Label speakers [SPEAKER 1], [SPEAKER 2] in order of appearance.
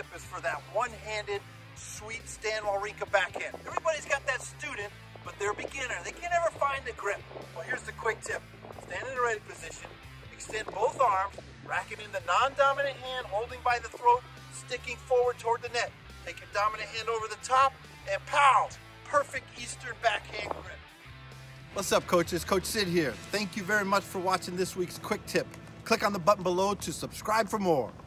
[SPEAKER 1] tip is for that one-handed, sweet Stan Wawrinka backhand. Everybody's got that student, but they're a beginner. They can't ever find the grip. Well, here's the quick tip. Stand in the ready position, extend both arms, rack it in the non-dominant hand, holding by the throat, sticking forward toward the net. Take your dominant hand over the top, and pow! Perfect Eastern backhand grip. What's up, coaches? Coach Sid here. Thank you very much for watching this week's quick tip. Click on the button below to subscribe for more.